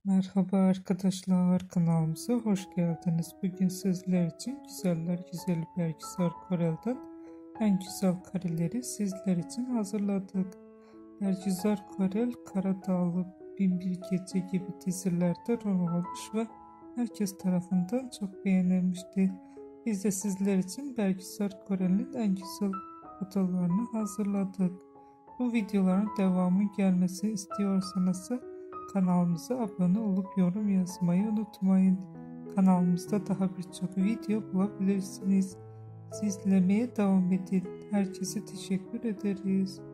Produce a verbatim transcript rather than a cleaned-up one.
Merhaba arkadaşlar, kanalımıza hoş geldiniz. Bugün sizler için güzeller güzeli Bergüzar Korel'den en güzel kareleri sizler için hazırladık. Bergüzar Korel, Karadağlı, Bin Bir Gece gibi dizilerde rol almış ve herkes tarafından çok beğenilmişti. Biz de sizler için Bergüzar Korel'in en güzel fotolarını hazırladık. Bu videoların devamı gelmesini istiyorsanız kanalımıza abone olup yorum yazmayı unutmayın. Kanalımızda daha birçok video bulabilirsiniz. İzlemeye devam edin. Herkese teşekkür ederiz.